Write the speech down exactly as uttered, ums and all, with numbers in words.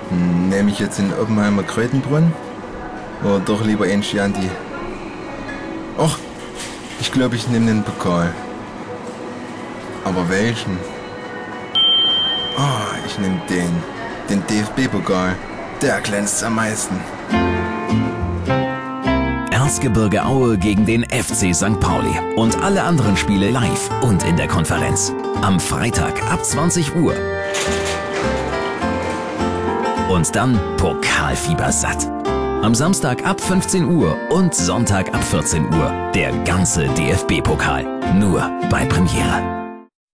Hm, nehme ich jetzt den Oppenheimer Krötenbrunn? Oder doch lieber einen Chianti? Och, ich glaube, ich nehme den Pokal. Aber welchen? Oh, ich nehme den. Den D F B-Pokal. Der glänzt am meisten. Erzgebirge Aue gegen den F C Sankt Pauli und alle anderen Spiele live und in der Konferenz. Am Freitag ab zwanzig Uhr. Und dann Pokalfieber satt. Am Samstag ab fünfzehn Uhr und Sonntag ab vierzehn Uhr. Der ganze D F B-Pokal. Nur bei Premiere.